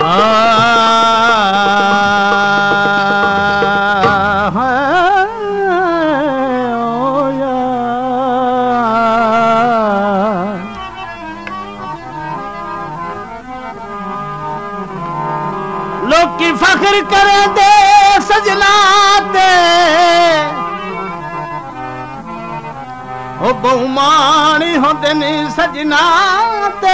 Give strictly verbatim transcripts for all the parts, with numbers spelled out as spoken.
लोकी फख्र करे दे सजना ते ओ बहुमानी होंदे नी सजना ते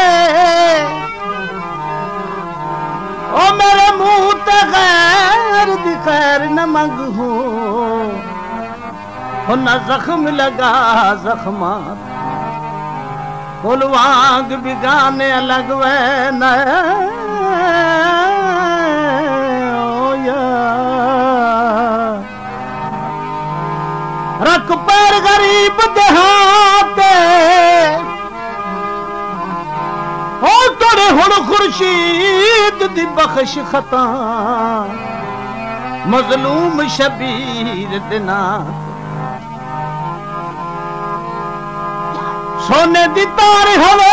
ओ मेरे मुंह ते खैर दी खैर न मंग हो न जख्म लगा जख्मात फुल वांग बिगाने अलग वे न रख पैर गरीब देहाते हो तोड़े हुण खुर्शीद दी बख्श खता मजलूम शबीर दिना सोने दी तार होवे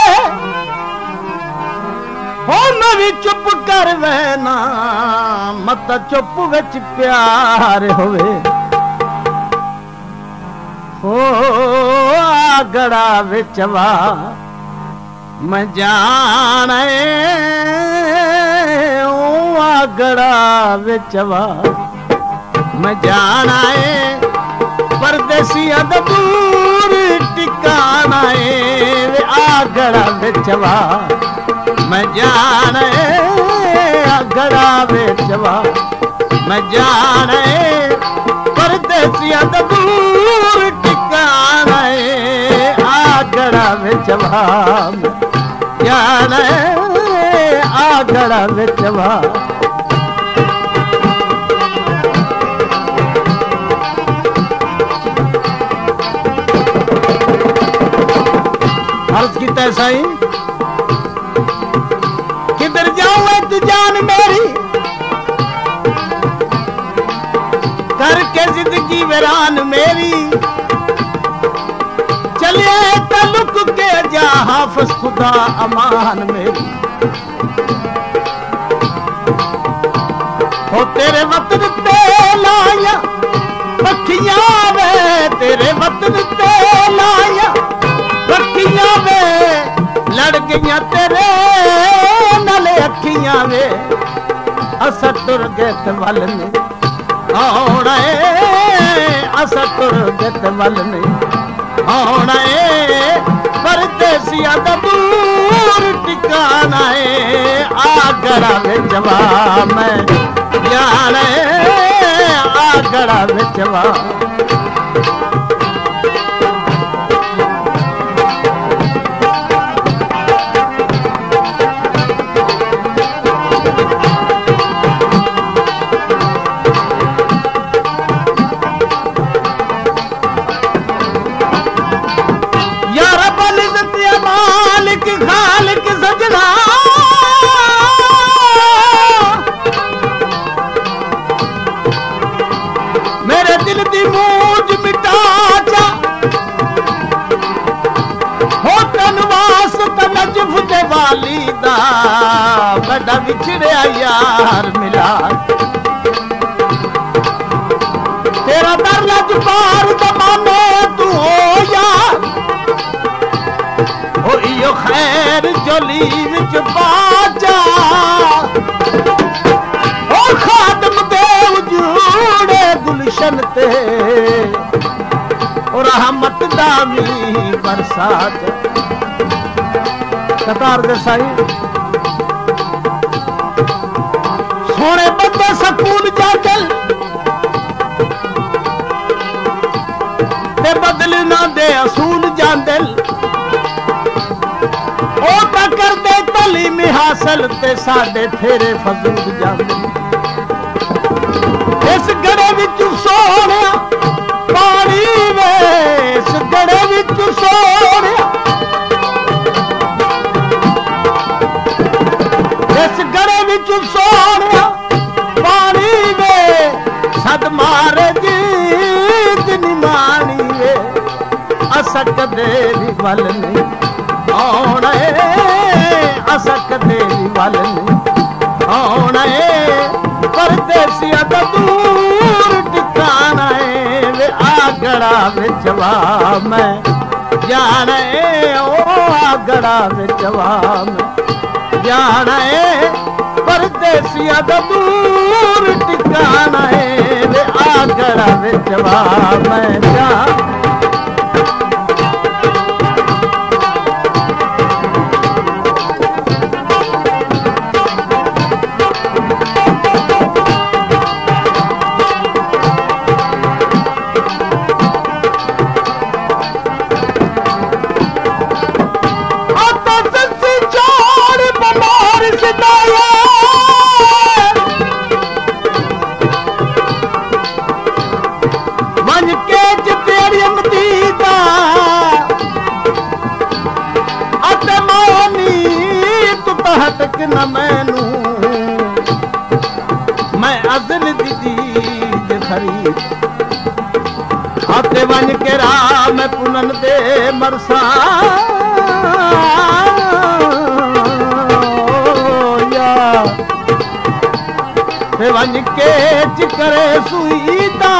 हो नवी चुप कर वैना मत चुप विच प्यार होवे हो आगड़ा विचवा मैं जाने ओ आगड़ा विचवा मैं जाना है परदेसी दूर टिकाना है आगड़ा विचवा मैं जाने आगड़ा विचवा मैं जाने परदेसी दूर टिकाना है आगड़ा विचवा जाने आगड़ा विचवा अर्ज की तैसा ही किधर जाऊं तू जान मेरी करके जिंदगी वीरान मेरी चले तलुक के जा हाफिज खुदा अमान मेरी हो तेरे वतन ते लाया पखियां वे तेरे वतन ते लाया पखियां वे लड़ गईयां तेरे नाले अखियां वे असा तुर गए वल ने आना असा तुर गए वल ने आना परदेसिया दा दूर टिकाना है आगड़ा विचवा मैं जाने आगड़ा विचवा बड़ा बिछड़िया यार मिला तेरा दर लज पार दमाने तू हो यार हो इयो खैर जोली विच बाजा ओ खादम दे उजूड़े गुलशन ते और रहमत दामी बरसात कतार दे साई सोने बंदे सकून जादल ते बदल ना दे असूल जादल ओ ता कर दे तलीम हासिल ते साडे फेरे फजूल जादल इस गड़े विच सोनिया पानी वे इस गड़े विच सोनिया इस गड़े विच सोनिया पानी वे सद मारे जीत निमानी वे असा कदे भी वल नहीं आना असा कदे भी वल नहीं विच वा मैं जाने ओ आगड़ा विच वा मैं जाने परदेसिया दा दूर ठिकाना है वे आगड़ा विच वा मैं जा तक न मैनू मैं अज़ल दी दीद खरीद आते वन के राह में पुनन दे मरसा ते वन के चिकरे सुईदा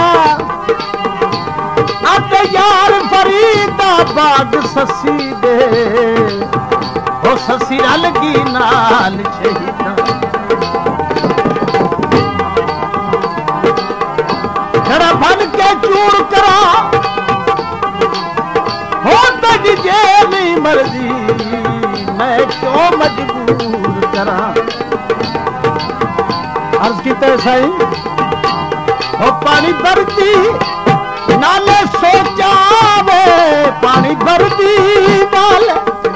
आते यार फरीदा बाग ससी दे ओ ससी रल की नाल शहीदा जरा फल के चूड़ करा हो तक जे नहीं मर्जी मैं क्यों मजबूर करा अर्ज की तैसा ही हो पानी भरती नाले सोचा वे पानी भरती नाले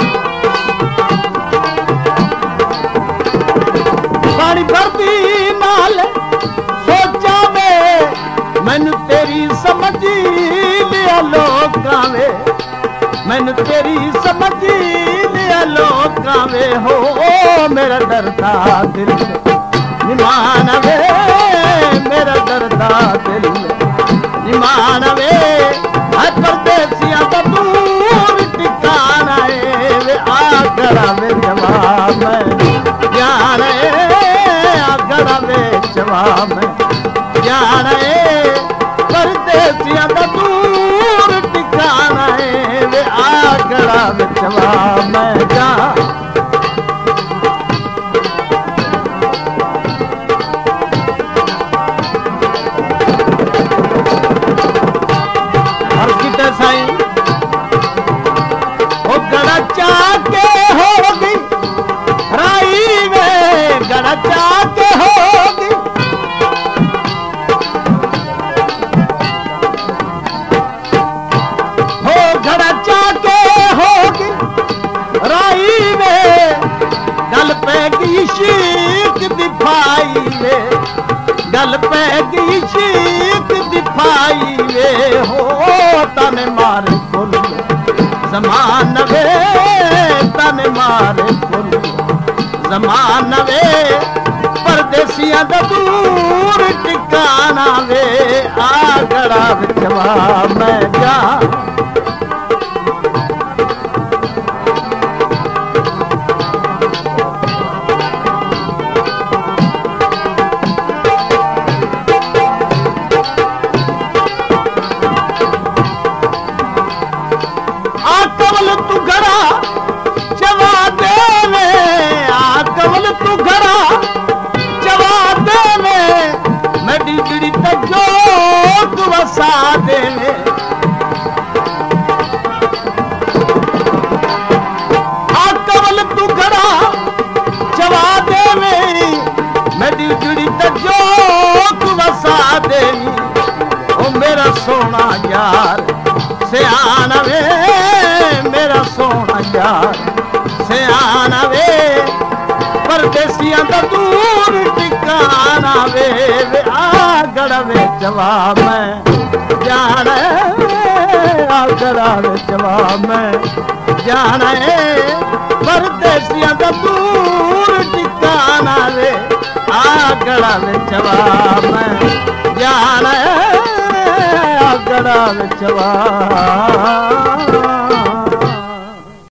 पानी भरती नाल सोचा में मैनू तेरी समझ लिया लोकां वे मैनू तेरी समझ लिया लोकां वे हो मेरा डरदा दिल निमान वे मेरा डरदा दिल निमान वे है परदेसिया दा दूर ठिकाना है वे आगड़ा वे जवाब जाने आगड़ा विच वा मैं जाने परदेसिया दा दूर ठिकाना है वे आगड़ा विच वा मैं जा और किते साईं ओ गड़ा चाके होगी राई वे गड़ा चाके होगी हो गड़ा चाके होगी राई वे गल पैगी शीक दिफाई वे गल पैगी शीक दिफाई वे हो तने मारे कुल जमान वे तने मारे कुल जमान वे परदेसिया दा दूर ठिकाना वे आगड़ा विच वा मैं जा आकवल तू घरा जवा देवे आकवल तू घरा जवा देवे मेरी जिड़ी तजोग वसा देवे आकवल तू घरा जवा देवे मेरी जिड़ी तजोग वसा देवी ओ मेरा सोना यार सियाना वे मेरा सोना यार सियाना वे परदेसिया दा दूर ठिकाना वे वे आगड़ा विच वा मैं जाना आगड़ा विच वा मैं जाना परदेसिया दा दूर ठिकाना वे आगड़ा विच वा मैं जाना आगड़ा विच वा